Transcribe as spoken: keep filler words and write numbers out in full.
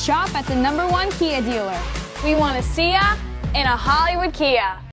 Shop at the number one Kia dealer. We want to see ya in a Hollywood Kia.